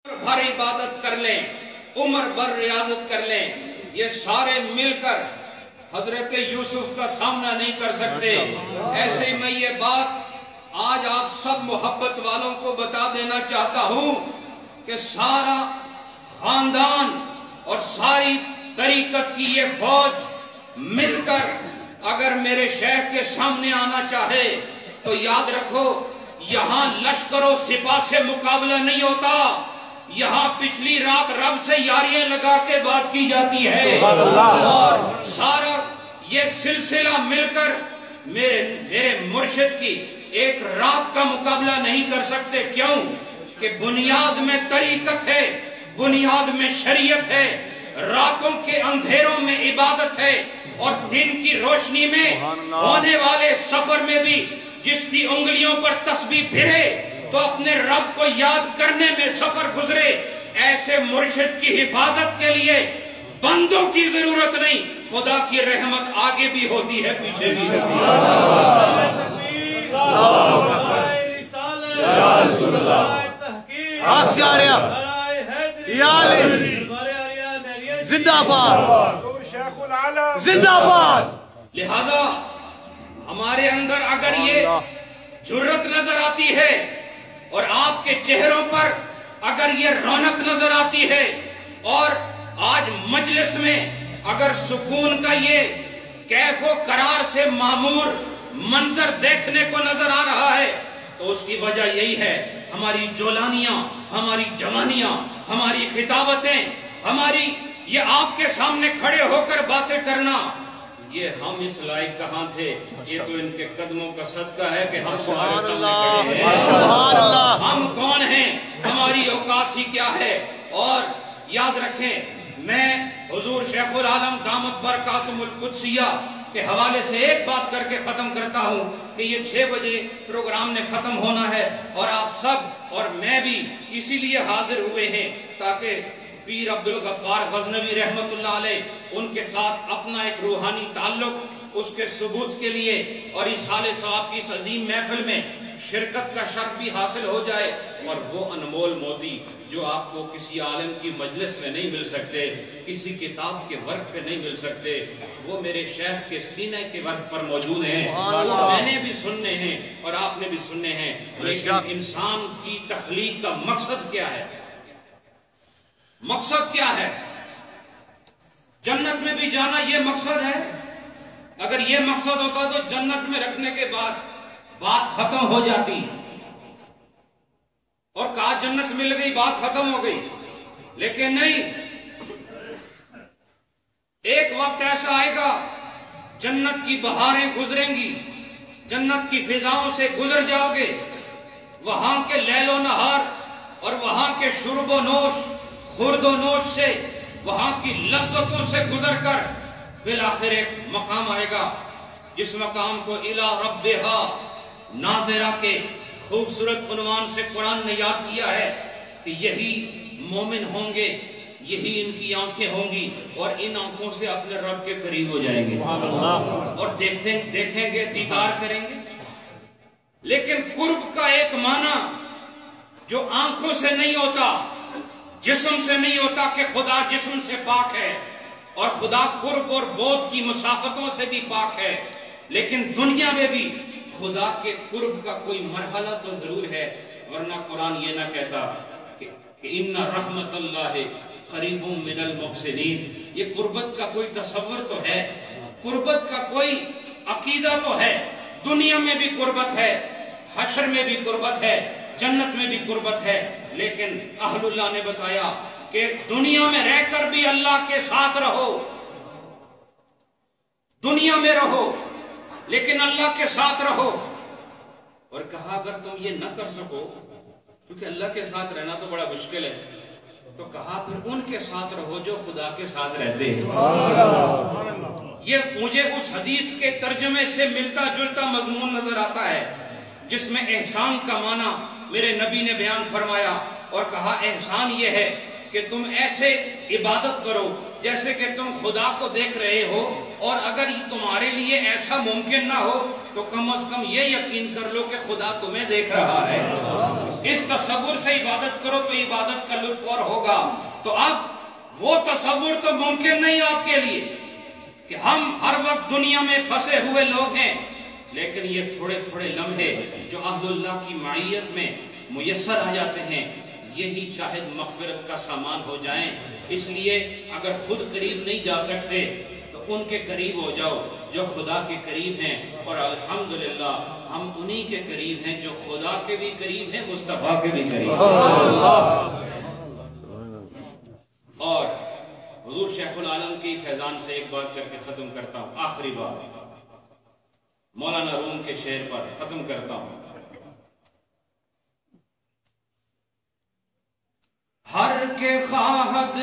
भर इबादत कर लें, उम्र भर रियाजत कर लें, ये सारे मिलकर हजरत यूसुफ का सामना नहीं कर सकते। ऐसे ही मैं ये बात आज आप सब मोहब्बत वालों को बता देना चाहता हूं कि सारा खानदान और सारी तरीकत की ये फौज मिलकर अगर मेरे शेख के सामने आना चाहे तो याद रखो, यहाँ लश्करों सिपा से मुकाबला नहीं होता, यहाँ पिछली रात रब से यारियां लगा के बात की जाती है। और सारा ये सिलसिला मिलकर मेरे मुर्शिद की एक रात का मुकाबला नहीं कर सकते। क्यों? कि बुनियाद में तरीकत है, बुनियाद में शरीयत है, रातों के अंधेरों में इबादत है और दिन की रोशनी में होने वाले सफर में भी जिसकी उंगलियों पर तस्बीह फिरे तो अपने रब को याद करने में सफर गुजरे। ऐसे मुर्शिद की हिफाजत के लिए बंदों की जरूरत नहीं, खुदा की रहमत आगे भी होती है, पीछे भी होती है। जिंदाबाद जिंदाबाद। लिहाजा हमारे अंदर अगर ये जुर्रत नजर आती है और आपके चेहरों पर अगर ये रौनक नजर आती है और आज मजलिस में अगर सुकून का ये कैफो करार से मामूर मंजर देखने को नजर आ रहा है तो उसकी वजह यही है, हमारी जोलानियां, हमारी जवानियां, हमारी खिताबतें, हमारी ये आपके सामने खड़े होकर बातें करना, ये हम इस लायक कहाँ थे। ये तो इनके कदमों का सदका है कि हम तुम्हारे सामने खड़े हैं। हम कौन हैं, हमारी औकात ही क्या है। और याद रखें, मैं हुजूर शेखुल आलम दामत बरकातुहुल कुद्सिया के हवाले से एक बात करके खत्म करता हूँ कि ये 6 बजे प्रोग्राम ने खत्म होना है और आप सब और मैं भी इसीलिए हाजिर हुए हैं ताकि पीर अब्दुल गफ्फार गजनवी रहमतुल्लाह अलैह उनके साथ अपना एक रूहानी ताल्लुक उसके सबूत के लिए और इस साले साहब की इस अजीम महफिल में शिरकत का शर्फ भी हासिल हो जाए और वो अनमोल मोती जो आपको किसी आलिम की मजलिस में नहीं मिल सकते, किसी किताब के वर्क पे नहीं मिल सकते, वो मेरे शेख के सीने के वर्क पर मौजूद हैं। वो मैंने भी सुनने हैं और आपने भी सुनने हैं। लेकिन इंसान की तख्लीक का मकसद क्या है? मकसद क्या है? जन्नत में भी जाना ये मकसद है। अगर ये मकसद होता तो जन्नत में रखने के बाद बात खत्म हो जाती और कहा जन्नत मिल गई, बात खत्म हो गई। लेकिन नहीं, एक वक्त ऐसा आएगा जन्नत की बहारें गुजरेंगी, जन्नत की फिजाओं से गुजर जाओगे, वहां के लैलो नहार और वहां के शुरबो नोश खुर्दो नोश से, वहां की लज्जतों से गुजरकर बिलाखिर एक मकाम आएगा जिस मकाम को इला रब्बिहा नाज़िरा के खूबसूरत उन्वान से कुरान ने याद किया है कि यही मोमिन होंगे, यही इनकी आंखें होंगी और इन आंखों से अपने रब के करीब हो जाएंगे और देखेंगे, दीदार करेंगे। लेकिन कुर्ब का एक माना जो आंखों से नहीं होता, जिस्म से नहीं होता कि खुदा जिस्म से पाक है और खुदा कुर्ब और बोध की मुसाफतों से भी पाक है, लेकिन दुनिया में भी खुदा के कुर्ब का कोई मरहला तो जरूर है, वरना कुरान ये ना कहता कि इन्ना रहमतुल्लाहि करीबुम मिनल मुहसिनीन। ये कुर्बत का कोई तसव्वुर तो है, कुर्बत का कोई अकीदा तो है। दुनिया में भी कुर्बत है, हशर में भी कुर्बत है, जन्नत में भी कुर्बत है। लेकिन अहलुल्लाह ने बताया कि दुनिया में रहकर भी अल्लाह के साथ रहो, दुनिया में रहो लेकिन अल्लाह के साथ रहो। और कहा अगर तुम ये न कर सको, क्योंकि अल्लाह के साथ रहना तो बड़ा मुश्किल है, तो कहा फिर उनके साथ रहो जो खुदा के साथ रहते हैं। ये मुझे उस हदीस के तर्जमे से मिलता जुलता मजमून नजर आता है जिसमें एहसान का माना मेरे नबी ने बयान फरमाया और कहा एहसान ये है कि तुम ऐसे इबादत करो जैसे कि तुम खुदा को देख रहे हो, और अगर तुम्हारे लिए ऐसा मुमकिन ना हो تو کم از کم یہ یقین کر لو کہ خدا تمہیں دیکھ رہا ہے. اس تصور سے عبادت کرو تو عبادت کا لطف اور ہوگا. تو اب وہ تصور تو ممکن نہیں آپ کے لیے کہ ہم ہر وقت دنیا میں پھنسے ہوئے لوگ ہیں، لیکن یہ تھوڑے تھوڑے لمحے جو اہل اللہ کی معیت میں میسر آ جاتے ہیں، یہی شاہد مغفرت کا سامان ہو جائیں. اس لیے اگر خود قریب نہیں جا سکتے تو ان کے قریب ہو جاؤ جو خدا کے قریب ہیں. اور الحمدللہ ہم انہی کے قریب ہیں جو خدا کے بھی قریب ہیں، مصطفیٰ کے بھی قریب ہیں. اور حضور شیخ العالم کی فیضان سے ایک بات کر کے ختم کرتا ہوں، آخری بات مولانا روم کے شعر پر ختم کرتا ہوں. ہر کے خواہد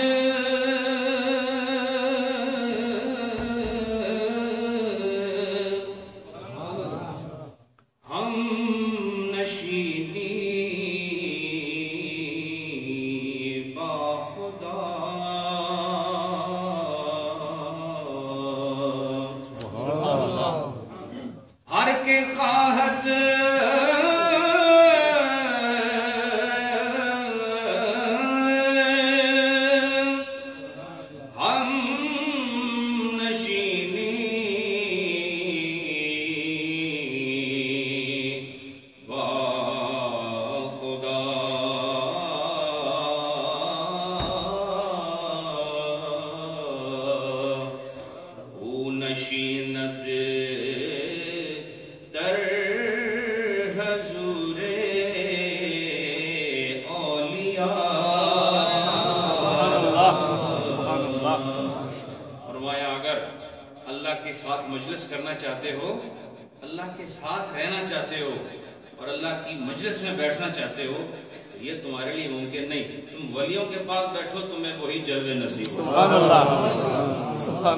ہم نشینی با خدا، ہر کے خواہد نشینت در حضور اولیاء. سبحان اللہ. فرمایا اگر اللہ کے ساتھ مجلس کرنا چاہتے ہو، اللہ کے ساتھ رہنا چاہتے ہو اور اللہ کی مجلس میں بیٹھنا چاہتے ہو تو یہ تمہارے لیے ممکن نہیں. تم ولیوں کے پاس بیٹھو، تمہیں وہی جلوے نصیب. سبحان اللہ.